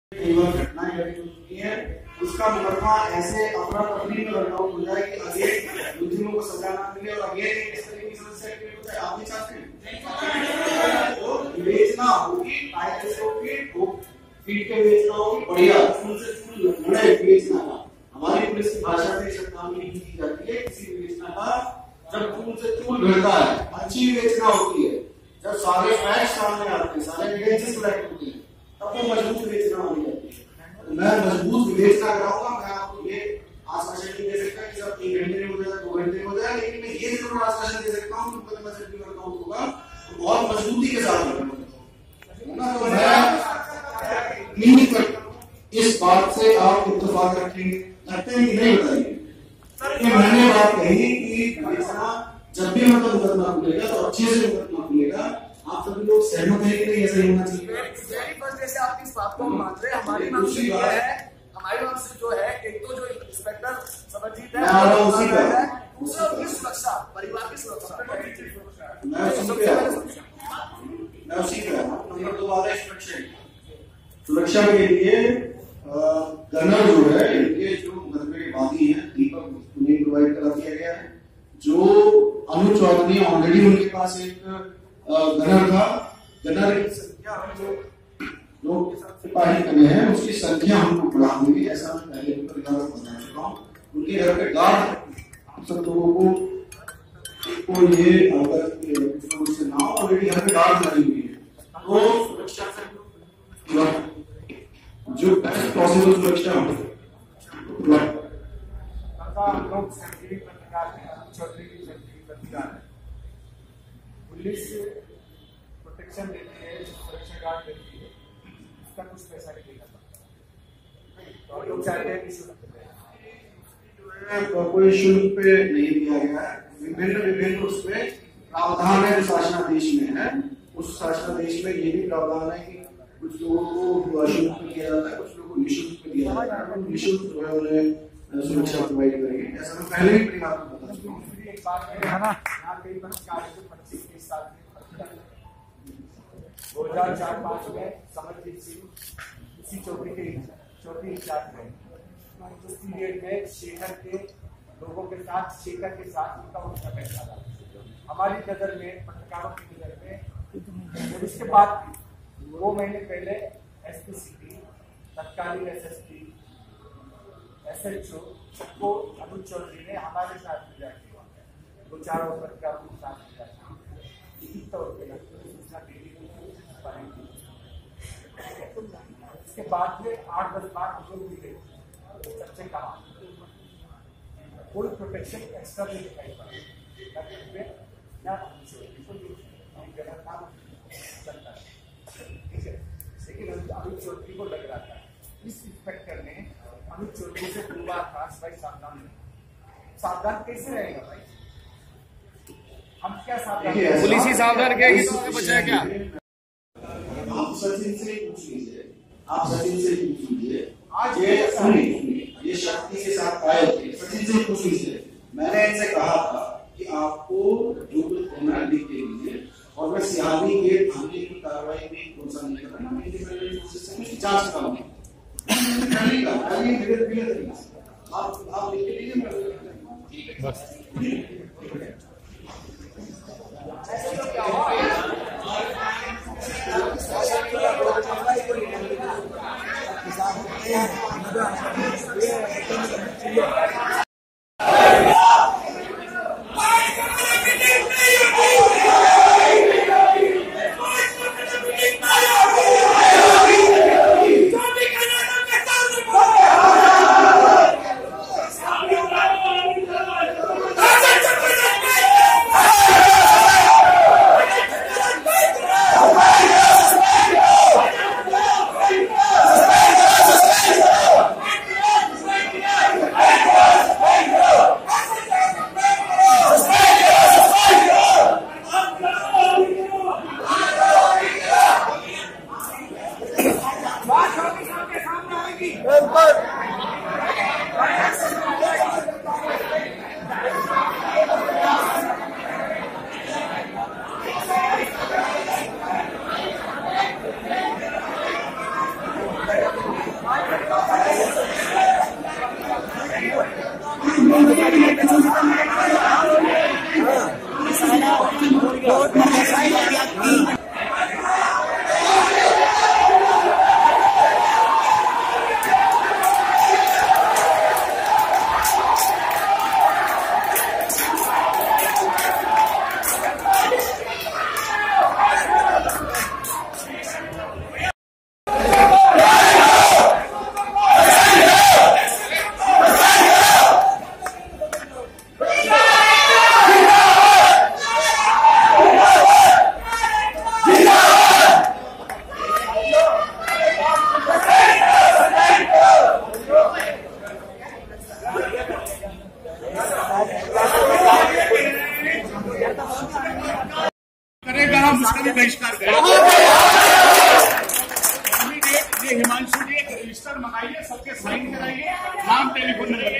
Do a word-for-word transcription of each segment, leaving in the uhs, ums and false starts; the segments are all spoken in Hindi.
कई बार घटनाएं घटित हो चुकी है, उसका मुकदमा ऐसे अफरा तफरी में वर्कआउट हो जाए कि आगे मुलजिमों को सजा ना मिले और आगे इस तरह की समस्या क्रिएट हो जाए। आप नहीं चाहते हैं तो बेचना होगी, कायदे से होगी, पीट के बेचना होगी, बढ़िया फूल से फूल लड़ाई बेचना का हमारी पुलिस की भाषा में शब्दावली यूज की जाती है। किसी बेचना का जब फूल से फूल भिड़ता है, अच्छी बेचना होती है, जब सारे फैक्ट सामने आते हैं, सारे एविडेंसेस कलेक्ट होते हैं, तब वो मजबूत विवेचना होनी जाती है। तो मैं मजबूत विवेचना कराऊंगा। मैं आपको ये आश्वासन नहीं दे सकता कि सब तीन घंटे में हो जाए, दो घंटे में हो जाए, लेकिन मैं ये जरूर आश्वासन दे सकता हूँ कि मुकदमा जब भी वर्कआउट होगा तो बहुत मजबूती के साथ वर्कआउट होगा। तो मैं इस बात से आप इत्तेफाक रखेंगे रखते हैं कि नहीं बताइए। मैंने बात कही कि जब भी मतलब मुकदमा खुलेगा तो अच्छे से मुकदमा खुलेगा। आप सभी लोग सहमत हैं कि नहीं? ऐसा ही होना चाहिए। वेरी फर्स्ट जैसे आपकी इस बात को हम मान रहे हैं। हमारी मांग से जो है हमारी मांग से जो है एक तो जो इंस्पेक्टर समरजीत है, उसी का दूसरा उनकी सुरक्षा, परिवार की सुरक्षा। मैं उसी पे मैं उसी पे नंबर दो वाला सुरक्षा सुरक्षा के लिए गनर जो है, इनके जो मुकदमे के वादी हैं, दीपक, उन्हें प्रोवाइड करा दिया गया है। जो अनु चौधरी ऑलरेडी उनके पास एक गनर था, गनर की संख्या हम जो लोग सिपाही कमे हैं उसकी संख्या हमको बढ़ा देंगे। ऐसा मैं पहले उनका इजाजत बता चुका हूँ। उनके घर पे गार्ड सब लोगों को को ये अगर से ना ऑलरेडी घर पे गार्ड लगी हुई है, तो सुरक्षा से जो बेस्ट पॉसिबल सुरक्षा हो। लोग संजीवी पत्रकार हैं, चौधरी की संजीवी पत्रकार है, पुलिस प्रोटेक्शन देती है, सुरक्षा गार्ड देती है, उसका कुछ पैसा नहीं देना पड़ता। और लोग चाहते हैं कि कोई शुल्क पे नहीं दिया गया है। विभिन्न विभिन्न उसमें प्रावधान है जो शासनादेश में है। उस शासनादेश में ये भी प्रावधान है कि कुछ लोगों को शुल्क पे दिया जाता है, कुछ लोगों को निःशुल्क पे दिया जाता है। निःशुल्क जो है उन्हें सुरक्षा प्रोवाइड करेगी। ऐसा मैं पहले ही अपनी बात बता चुका हूँ। एक बात है ना, कई पच्चीस तीस साल दो हजार चार पांच में समरजीत सिंह इसी चौकी के चौकी इंचार्ज रहे। उस पीरियड में शेखर के लोगों के साथ शेखर के साथ उनका उनका बैठा था हमारी नजर में, पत्रकारों की नजर में। और इसके बाद दो महीने पहले एसपी सिटी, तत्कालीन एसएसपी, एसएचओ सबको अनु चौधरी ने हमारे साथ मिला किया, दो चार और पत्रकारों के साथ मिला किया तौर पर सूचना दे दी। इसके बाद में आठ दस बार जो भी गई सबसे कहा कोई प्रोटेक्शन एक्स्ट्रा नहीं दिखाई पड़ा। लेकिन अमित चौधरी को लग रहा था इस इंस्पेक्टर ने अमित चौधरी से दो बार कहा भाई सावधान नहीं। सावधान कैसे रहेगा भाई? हम क्या सावधान, पुलिस ही सावधान कहेगी तो हमें बचाया क्या? आप सचिन से पूछ लीजिए, आप सचिन से पूछ लीजिए। आज ये सुनिए, ये शक्ति के साथ आए थे, सचिन से पूछ लीजिए। मैंने इनसे कहा था कि आपको जो कुछ होना लिख के दीजिए और मैं सिहानी गेट थाने की कार्रवाई में कौन सा नहीं कर रहा, मैं इंडिपेंडेंट सिस्टम की जांच कराऊंगी। धीरे धीरे आप आप लिख के दीजिए बस। बहिष्कार करें। ये हिमांशु जी एक रजिस्टर मंगाइए, सबके साइन कराइए, नाम टेलीफोन नंबर।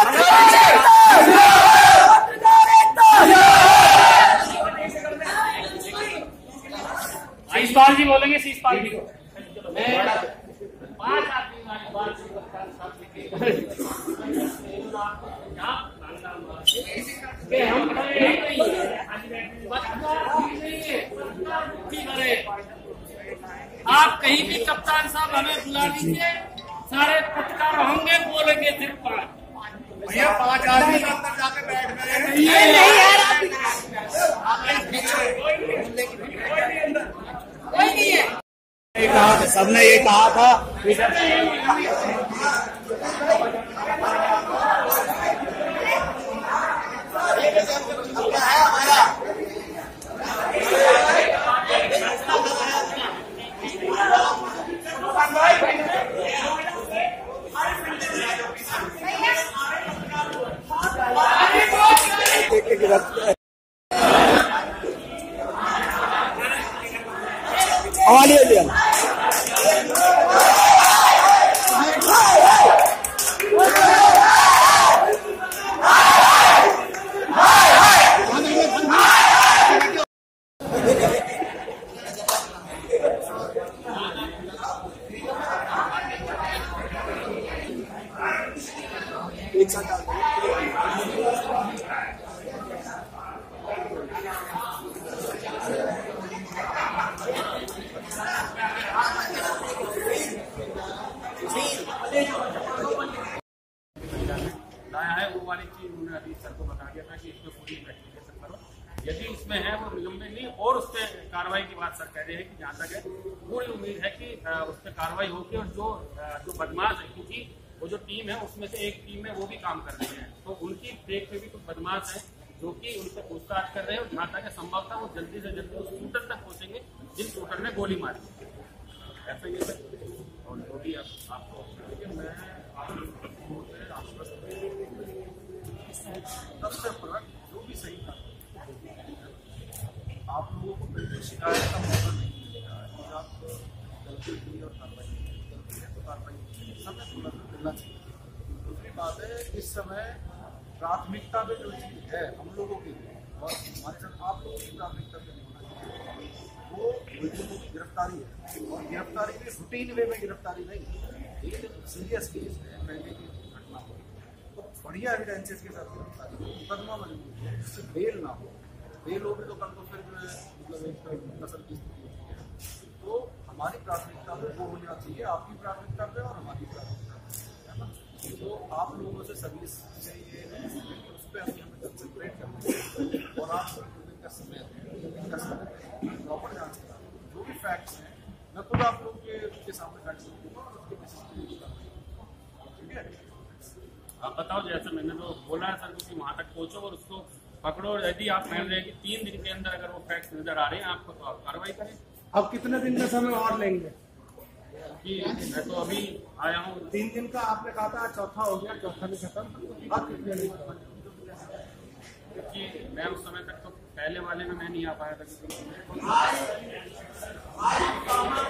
शीशपाल जी बोलेंगे, शीशपाल जी पांच आदमी आप कहीं भी कप्तान साहब हमें बुला लीजिए, सारे पत्रकार होंगे, बोलेंगे सिर्फ पांच। भैया पांच आदमी अंदर जाके बैठ गए। कोई नहीं है। सबने ये कहा था हमारे लिए एक साथ लाया है वो वाली चीज उन्होंने अभी सर को बता दिया था कि इसमें पूरी इन्वेस्टिगेशन करो, यदि उसमें है वो निलंबन नहीं और उस पर कार्रवाई की बात सर कह रहे हैं कि जहाँ तक है पूरी उम्मीद है कि उस पर कार्रवाई होगी। और जो जो बदमाश है, क्योंकि वो जो टीम है उसमें से एक टीम में वो भी काम कर रही है, तो उनकी देख में भी कुछ बदमाश है जो कि उनसे पूछताछ कर रहे हैं और जहाँ तक है संभवतः वो जल्दी से जल्दी उस शूटर तक पहुंचेंगे जिन शूटर ने गोली मारी। ऐसा ही है और जो भी आपको मैं सबसे बड़ा जो भी सही था, आप लोगों को बिल्कुल शिकायत का मौका नहीं मिलेगा। आप गलती की और कार्रवाई गलती है तो कार्रवाई समय तुरंत मिलना चाहिए। दूसरी बात है, इस समय प्राथमिकता में जो चीज है हम लोगों के लिए और हमारे साथ आप लोगों की प्राथमिकता में होना चाहिए वो मुलजिमों की गिरफ्तारी है। और गिरफ्तारी में रूटीन वे में गिरफ्तारी नहीं, लेकिन सीरियस केस है, पहले की घटना हो तो बढ़िया एविडेंसेस के साथ गिरफ्तारी हो, मुकदमा मजबूत हो, जिससे बेल ना हो। बेल हो भी तो कल को फिर मतलब एक नस्ल की स्थिति होती है। तो हमारी प्राथमिकता में वो होना चाहिए, आपकी प्राथमिकता पे और हमारी प्राथमिकता पे, है ना। तो आप लोगों से सर्विस चाहिए, उस पर अभी हमें कंसंट्रेट करना है और आप का समय प्रॉपर जांच करा, जो भी फैक्ट्स हैं मैं खुद आप लोग के, के सामने फैक्ट्स रखूंगा और उसके बेसिस पे ठीक है। आप बताओ, जैसे मैंने तो बोला है सर कि वहां तक पहुंचो और उसको पकड़ो। यदि आप मान रहे हैं कि तीन दिन के अंदर अगर वो फैक्ट्स नजर आ रहे हैं आपको, तो आप कार्रवाई करें। अब कितने दिन का समय और लेंगे? कि मैं तो अभी आया हूँ, तीन दिन का आपने कहा था, चौथा हो गया, चौथा भी खत्म। अब कितने दिन? क्योंकि मैं उस समय तक तो पहले वाले में मैं नहीं आ पाया था।